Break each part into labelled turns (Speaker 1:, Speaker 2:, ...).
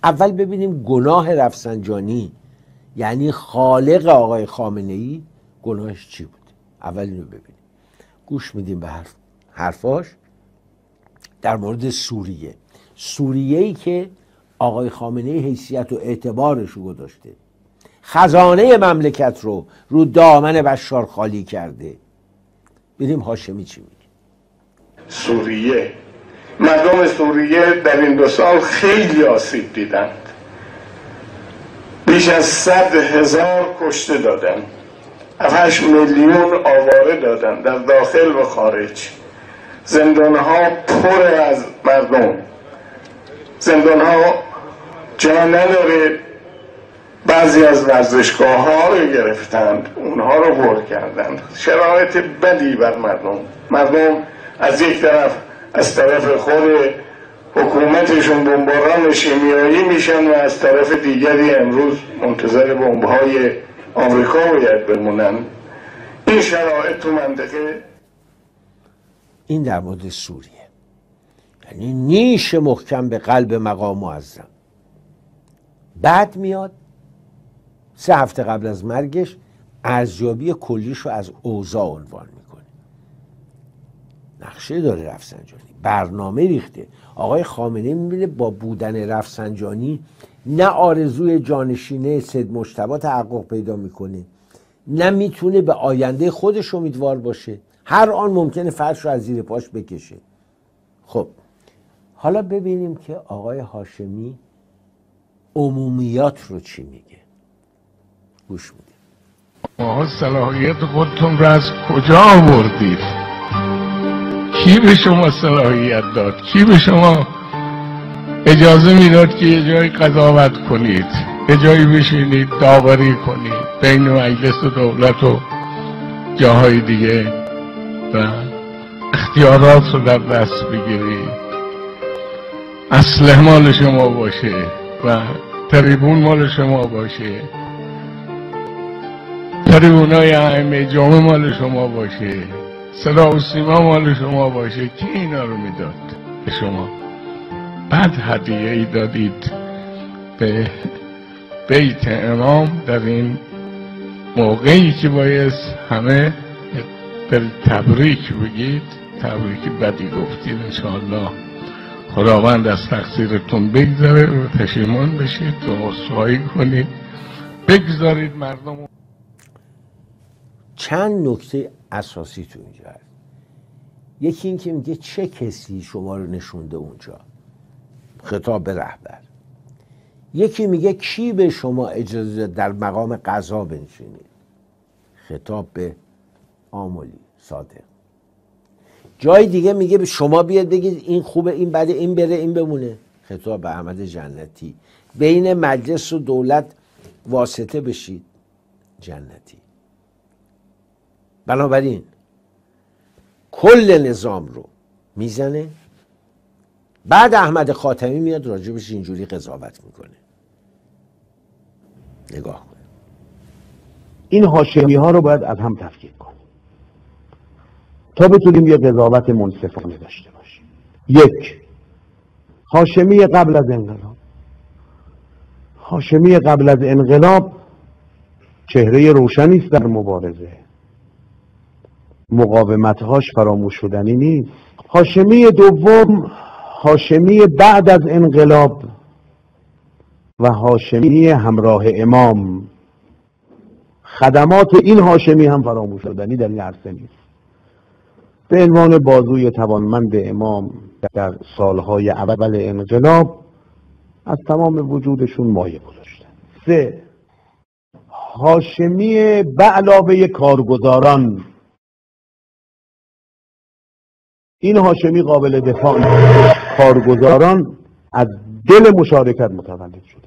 Speaker 1: اول ببینیم گناه رفسنجانی یعنی خالق آقای خامنه‌ای گناهش چی بود. اول اینو ببینیم. گوش میدیم به حرفاش در مورد سوریه. سوریه‌ای که آقای خامنه‌ای حیثیت و اعتبارش رو گذاشته، خزانه مملکت رو دامن بشار خالی کرده. بریم هاشمی چی میگه.
Speaker 2: سوریه، مردم سوریه در این 2 سال خیلی آسیب دیدند. بیش از 100,000 کشته دادن، 7 میلیون آواره دادن در داخل و خارج. زندانها پر از مردم، زندانها جا نداره. بعضی از ورزشگاه ها رو گرفتند، اونها رو پر کردند. شرایط بدی بر مردم از یک طرف از طرف خود حکومتشون بمباران شیمیایی میشن و از طرف دیگری امروز منتظر بمب‌های آمریکا باید بمونن. این شرایط تو منطقه،
Speaker 1: این در مورد سوریه، یعنی نیش محکم به قلب مقام معظم. بعد میاد 3 هفته قبل از مرگش ارزیابی کلیش رو از اوضاع عنوان میکنه. نقشه داره رفسنجانی، برنامه ریخته. آقای خامنه‌ای میبینه با بودن رفسنجانی نه آرزوی جانشینه سید مجتبی تحقق پیدا میکنه، نه میتونه به آینده خودش امیدوار باشه. هر آن ممکنه فرش رو از زیر پاش بکشه. خب حالا ببینیم که آقای هاشمی عمومیات رو چی میگه. گوش میدیم.
Speaker 3: آقا صلاحیت خودتون رو از کجا آوردید؟ کی به شما صلاحیت داد؟ کی به شما اجازه میداد که یه جایی قضاوت کنید، یه جایی بشینید داوری کنید بین مجلس و دولت و جاهای دیگه و اختیارات رو در دست بگیرید؟ اسلحه مال شما باشه و تریبون مال شما باشه، تریبونای ائمه جامع مال شما باشه، صدا و سیما مال شما باشه. کی اینا رو میداد به شما؟ بعد هدیه ای دادید به بیت امام در این موقعی که باید همه تبریک بگید. تبریک بدی گفتید. انشاءالله خداوند از تقصیرتون بگذره و پشیمان بشید و عذرخواهی کنید، بگذارید مردم.
Speaker 1: چند نکته اساسی تو اینجا هست. یکی این که میگه چه کسی شما رو نشونده اونجا، خطاب به رهبر. یکی میگه کی به شما اجازه در مقام قضا بنشینید، خطاب به آملی صادق. جای دیگه میگه شما بیاد بگید این خوبه این بده این بره این بمونه، خطاب به احمد جنتی. بین مجلس و دولت واسطه بشید، جنتی. بنابراین کل نظام رو میزنه. بعد احمد خاتمی میاد راجبش اینجوری قضاوت میکنه. نگاه کن.
Speaker 4: این هاشمی ها رو باید از هم تفکیک کنیم تا بتونیم یه قضاوت منصفانه داشته باشیم. 1. هاشمی قبل از انقلاب. هاشمی قبل از انقلاب چهره روشنی است در مبارزه، مقاومت‌هاش فراموش شدنی نیست. هاشمی دوم، هاشمی بعد از انقلاب و هاشمی همراه امام، خدمات این هاشمی هم فراموش شدنی در این عرصه نیست. به عنوان بازوی توانمند امام در سالهای اول انقلاب از تمام وجودشون مایه گذاشتن. 3. هاشمی به علاوه کارگزاران. این هاشمی قابل دفاع نیست. کارگزاران از دل مشارکت متولد شده.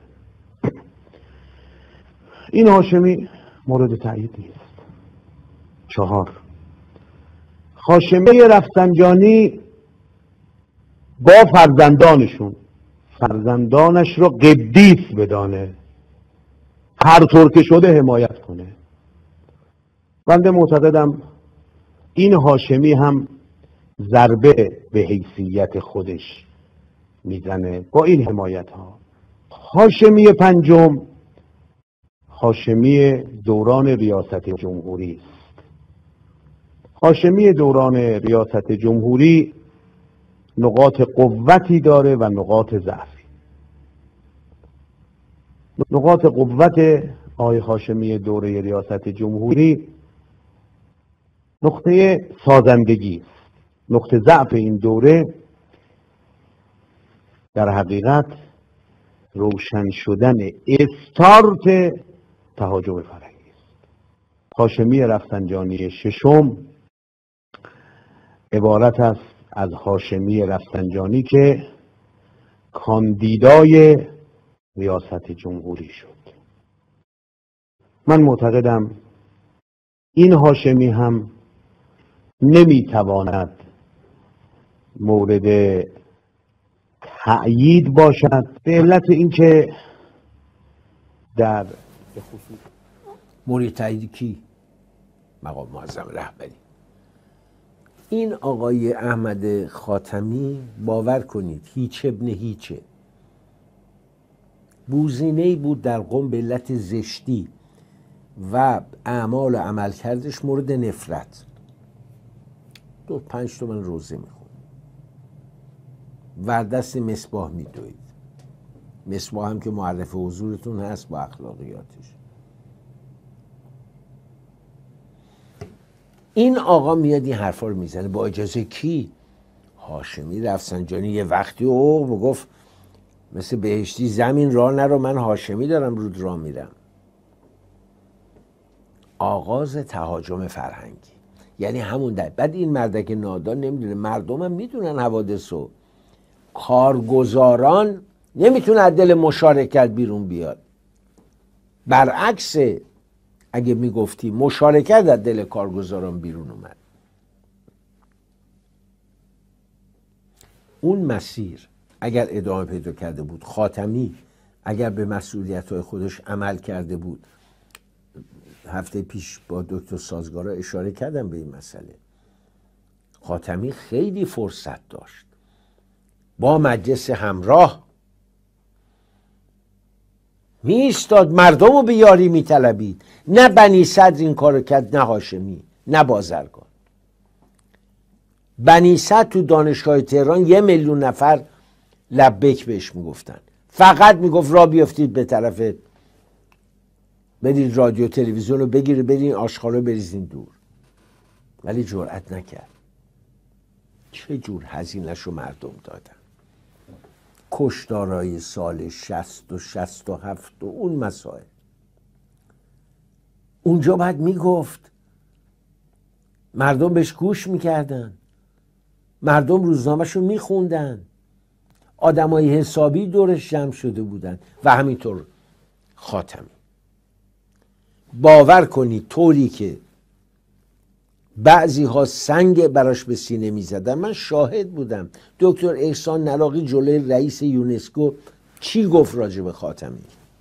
Speaker 4: این هاشمی مورد تایید نیست. 4. هاشمی رفسنجانی با فرزندانش رو قدیس بدانه، هر طور که شده حمایت کنه. بنده معتقدم این هاشمی هم ضربه به حیثیت خودش میزنه با این حمایت ها. هاشمی پنجم هاشمی دوران ریاست جمهوری است. هاشمی دوران ریاست جمهوری نقاط قوتی داره و نقاط ضعفی. نقاط قوت آقای هاشمی دوره ریاست جمهوری نقطه سازندگی است. نقطه ضعف این دوره در حقیقت روشن شدن استارت تهاجم فرهنگی است. هاشمی رفسنجانی ششم عبارت است از هاشمی رفسنجانی که کاندیدای ریاست جمهوری شد. من معتقدم این هاشمی هم نمیتواند مورد تأیید باشد به علت اینکه در
Speaker 1: مورد تأیید کی؟ مقام معظم رهبری. این آقای احمد خاتمی باور کنید هیچ ابن هیچه، بوزینه‌ای بود در قم به علت زشتی و اعمال و عملکردش مورد نفرت. 5 تومن روزه میخوند، وردست مصباح میدوید. مصباح هم که معرف حضورتون هست با اخلاقیاتش. این آقا میاد این حرفا رو میزنه با اجازه کی؟ هاشمی رفسنجانی. یه وقتی او گفت مثل بهشتی زمین راه نرو، من هاشمی دارم رود راه میرم. آغاز تهاجم فرهنگی، یعنی همون در بعد این مردک نادان نمیدونه، مردم هم میدونن حوادثو، کارگزاران نمیتونه از دل مشارکت بیرون بیاد. برعکس اگه میگفتی مشارکت از دل کارگزاران بیرون اومد. اون مسیر اگر ادامه پیدا کرده بود، خاتمی اگر به مسئولیت‌های خودش عمل کرده بود، هفته پیش با دکتر سازگارا اشاره کردم به این مسئله، خاتمی خیلی فرصت داشت با مجلس همراه می ایستاد، مردم رو به یاری می طلبید. نه بنی صدر این کارو کرد، نه هاشمی، نه بازرگان. بنی صدر تو دانشگاه تهران 1 میلیون نفر لبیک بهش میگفتن، فقط میگفت را بیافتید به طرف، برید رادیو تلویزیون رو بگیرید، برید آشغالا بریزین دور. ولی جرأت نکرد. چه جور هزینه‌ش رو مردم دادن. کشتارهای سال 60 و 67 و اون مسائل. اونجا بعد میگفت، مردم بهش گوش میکردن، مردم روزنامه‌ش رو میخوندن، آدمای حسابی دورش جمع شده بودن. و همینطور خاتمی. باور کنید طوری که بعضی ها سنگ براش به سینه می زدن. من شاهد بودم. دکتر احسان نلاقی جلوی رئیس یونسکو چی گفت راجع به خاتمی؟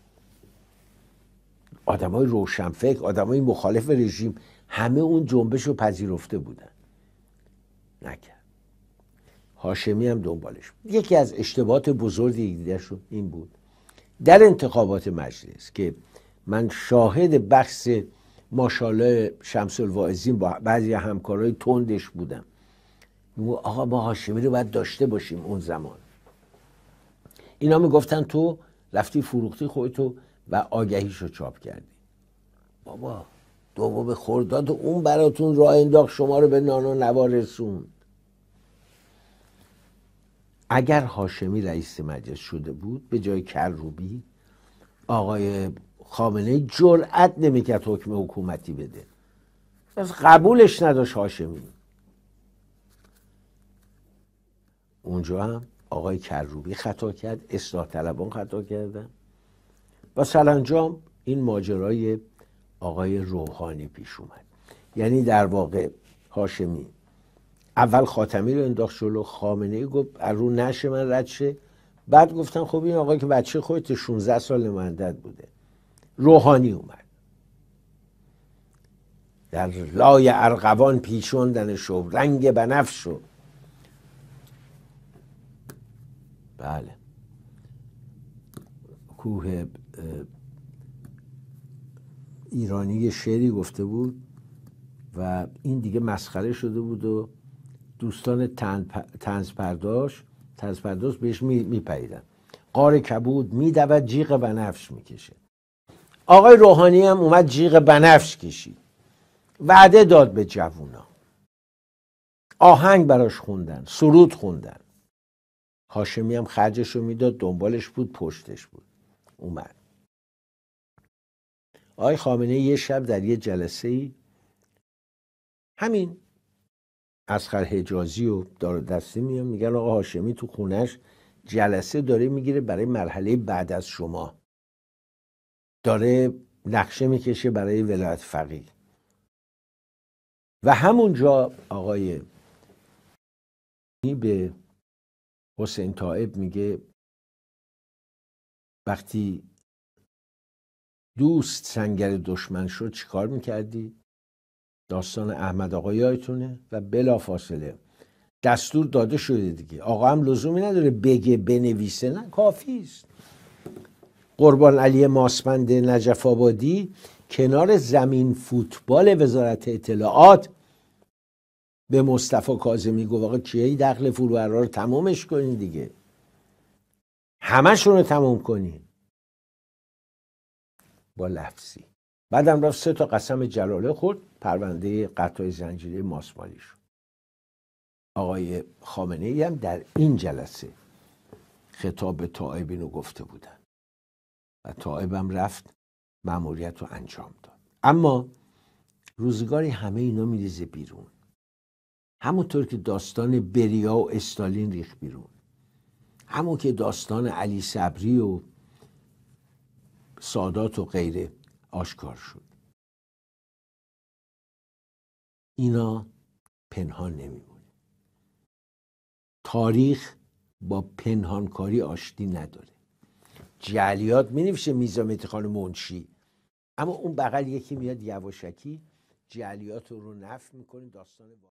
Speaker 1: آدمای روشنفکر، آدمای مخالف رژیم، همه اون جنبش رو پذیرفته بودن. نکرد. هاشمی هم دنبالش بود. یکی از اشتباهات بزرگی دیده شد این بود در انتخابات مجلس که من شاهد بحث ماشاءالله شمس الواعظین با بعضی همکارای تندش بودم. آقا ما هاشمی رو باید داشته باشیم. اون زمان اینا میگفتن تو رفتی فروختی خودتو و آگهیشو چاپ کردی. بابا 2 خرداد اون براتون راه انداخت، شما رو به نان و نوا رسوند. اگر هاشمی رئیس مجلس شده بود به جای کروبی، آقای خامنه‌ای جرأت نمیکرد حکم حکومتی بده. از قبولش نداشت هاشمی. اونجا هم آقای کروبی خطا کرد، اصلاح طلبان خطا کردن و سرانجام این ماجرای آقای روحانی پیش اومد. یعنی در واقع هاشمی اول خاتمی رو انداخت جلو، خامنه‌ای گفت رو نشه من رد شه، بعد گفتن خب این آقای که بچه خودت 16 سال نمایندت بوده. روحانی اومد در لای ارغوان پیچوندنش و رنگ بنفش و بله کوه ایرانی شعری گفته بود و این دیگه مسخره شده بود و دوستان طنز پرداز بهش میپریدن. غار کبود میدود جیغ بنفش میکشه. آقای روحانی هم اومد جیغ بنفش کشید، وعده داد به جوونا، آهنگ براش خوندن، سرود خوندن. هاشمی هم خرجشو میداد، دنبالش بود، پشتش بود. اومد آقای خامنه‌ای یه شب در یه جلسه‌ای همین اصغر حجازی و دار دستی میان میگن آقا هاشمی تو خونش جلسه داره میگیره برای مرحله بعد از شما، داره نقشه میکشه برای ولایت فقیه. و همونجا آقای به حسین طایب میگه وقتی دوست سنگر دشمن شد چیکار میکردی؟ داستان احمد آقا یادتونه؟ و بلا فاصله دستور داده شده دیگه، آقا هم لزومی نداره بگه بنویسه، نه کافی است. قربان علی ماسمند نجف آبادی کنار زمین فوتبال وزارت اطلاعات به مصطفی کاظمی گفت آقا کیه دخل فروهرها رو تمومش کنین دیگه، همشون رو تموم کنین با لفظی. بعدم رفت 3 تا قسم جلاله خورد، پرونده قطع زنجیره ماسمالی شد. آقای خامنه‌ای هم در این جلسه خطاب به طائب اینو گفته بودن و طائب هم رفت مأموریت رو انجام داد. اما روزگاری همه اینا میریزه بیرون، همونطور که داستان بریا و استالین ریخت بیرون، همون که داستان علی صبری و سادات و غیره آشکار شد. اینا پنهان نمیمونه. تاریخ با پنهانکاری آشتی نداره. جعلیات مینوشه میرزا مهدی خان منشی، اما اون بغل یکی میاد یواشکی جعلیات رو نفی میکنه. داستان